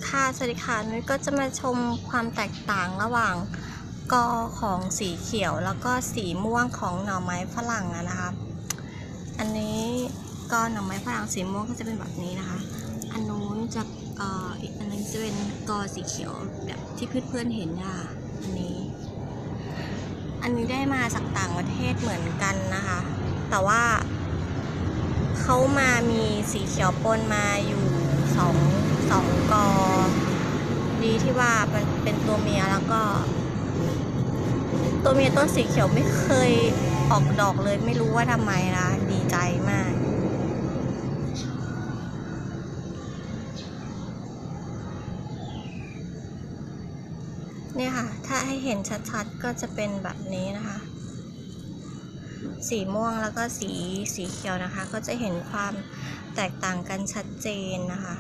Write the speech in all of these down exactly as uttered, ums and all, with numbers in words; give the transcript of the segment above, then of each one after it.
ค่ะสวัสดีค่ะนุ้ยก็จะมาชมความแตกต่างระหว่างกอของสีเขียวแล้วก็สีม่วงของหน่อไม้ฝรั่งนะคะอันนี้กอหน่อไม้ฝรั่งสีม่วงก็จะเป็นแบบนี้นะคะอันนู้นจะเอ่ออีกอันนึงจะเป็นกอสีเขียวแบบที่เพื่อนๆเห็นค่ะอันนี้อันนี้ได้มาจากต่างประเทศเหมือนกันนะคะแต่ว่าเขามามีสีเขียวปนมาอยู่สองสองกอดีที่ว่ามันเป็นตัวเมียแล้วก็ตัวเมียต้นสีเขียวไม่เคยออกดอกเลยไม่รู้ว่าทำไมนะดีใจมากเนี่ยค่ะถ้าให้เห็นชัดๆก็จะเป็นแบบนี้นะคะสีม่วงแล้วก็สีสีเขียวนะคะก็จะเห็นความแตกต่างกันชัดเจนนะคะ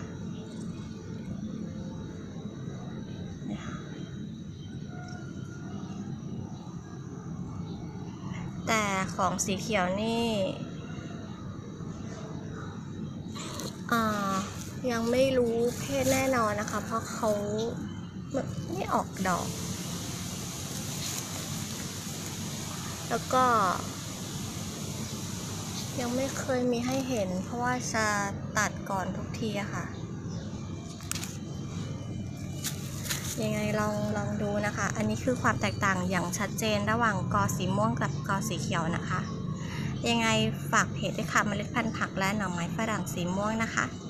แต่ของสีเขียวนี่ยังไม่รู้เพศแน่นอนนะคะเพราะเขาไม่ออกดอกแล้วก็ยังไม่เคยมีให้เห็นเพราะว่าจะตัดก่อนทุกทีอะค่ะยังไงลองลองดูนะคะอันนี้คือความแตกต่างอย่างชัดเจนระหว่างกอสีม่วงกับกอสีเขียวนะคะยังไงฝากเพจด้วยค่ะเมล็ดพันธุ์ผักและหน่อไม้ฝรั่งสีม่วงนะคะ